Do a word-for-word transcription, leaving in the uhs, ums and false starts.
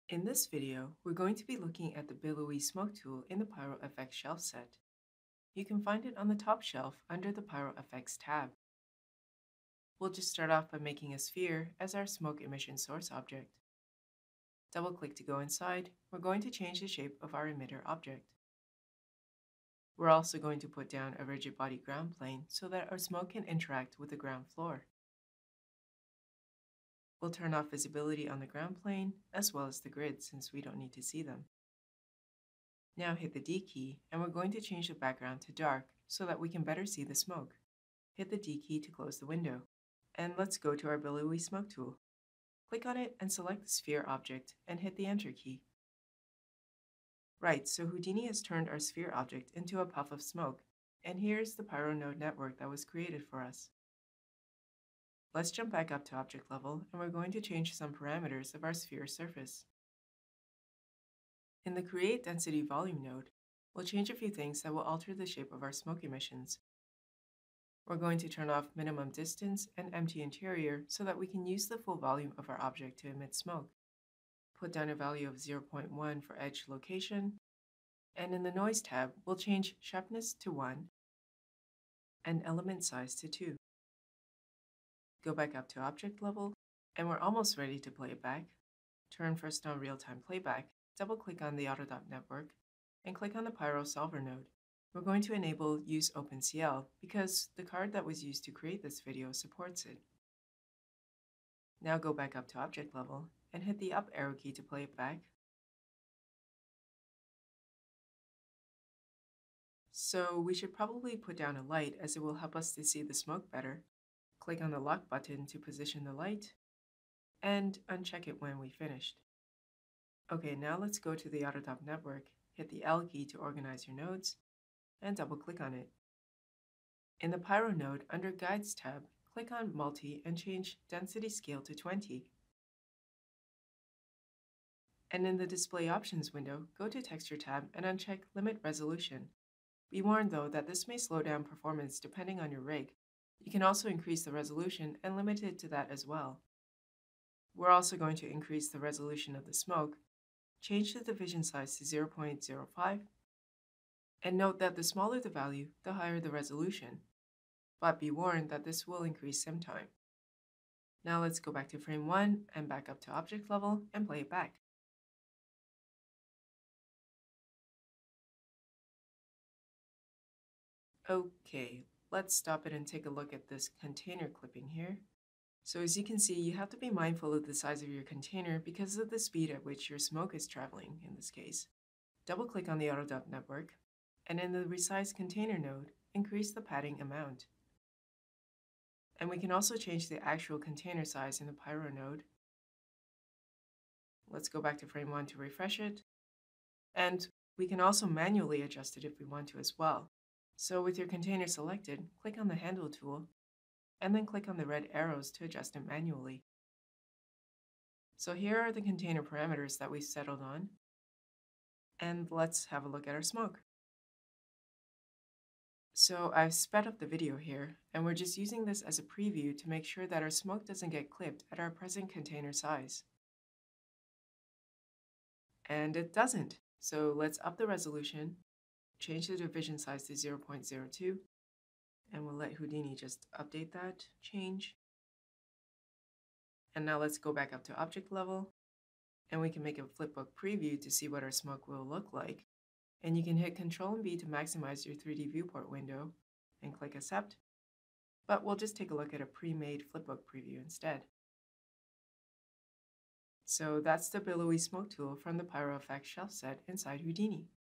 In this video, we're going to be looking at the Billowy smoke tool in the Pyro Effects shelf set. You can find it on the top shelf under the Pyro Effects tab. We'll just start off by making a sphere as our smoke emission source object. Double-click to go inside. We're going to change the shape of our emitter object. We're also going to put down a rigid body ground plane so that our smoke can interact with the ground floor. We'll turn off visibility on the ground plane as well as the grid since we don't need to see them. Now hit the D key and we're going to change the background to dark so that we can better see the smoke. Hit the D key to close the window. And let's go to our Billowy smoke tool. Click on it and select the sphere object and hit the Enter key. Right, so Houdini has turned our sphere object into a puff of smoke, and here's the Pyro node network that was created for us. Let's jump back up to object level and we're going to change some parameters of our sphere surface. In the Create Density Volume node, we'll change a few things that will alter the shape of our smoke emissions. We're going to turn off minimum distance and empty interior so that we can use the full volume of our object to emit smoke. Put down a value of zero point one for edge location, and in the Noise tab, we'll change sharpness to one and element size to two. Go back up to object level, and we're almost ready to play it back. Turn first on real-time playback, double-click on the Autodot network, and click on the Pyro Solver node. We're going to enable Use OpenCL because the card that was used to create this video supports it. Now go back up to object level and hit the up arrow key to play it back. So we should probably put down a light as it will help us to see the smoke better. Click on the lock button to position the light and uncheck it when we finished. Okay, now let's go to the Autodot network, hit the L key to organize your nodes, and double-click on it. In the Pyro node, under Guides tab, click on Multi and change Density Scale to twenty. And in the Display Options window, go to Texture tab and uncheck Limit Resolution. Be warned though that this may slow down performance depending on your rig. You can also increase the resolution and limit it to that as well. We're also going to increase the resolution of the smoke, change the division size to zero point zero five, and note that the smaller the value, the higher the resolution. But be warned that this will increase sim time. Now let's go back to frame one and back up to object level and play it back. Okay, let's stop it and take a look at this container clipping here. So as you can see, you have to be mindful of the size of your container because of the speed at which your smoke is traveling in this case. Double-click on the Autodot network, and in the Resize Container node, increase the padding amount. And we can also change the actual container size in the Pyro node. Let's go back to frame one to refresh it. And we can also manually adjust it if we want to as well. So with your container selected, click on the Handle tool, and then click on the red arrows to adjust it manually. So here are the container parameters that we settled on. And let's have a look at our smoke. So I've sped up the video here, and we're just using this as a preview to make sure that our smoke doesn't get clipped at our present container size. And it doesn't. So let's up the resolution, change the division size to zero point zero two, and we'll let Houdini just update that change. And now let's go back up to object level, and we can make a flipbook preview to see what our smoke will look like. And you can hit Control and B to maximize your three D viewport window and click Accept. But we'll just take a look at a pre-made flipbook preview instead. So that's the Billowy smoke tool from the Pyro Effects shelf set inside Houdini.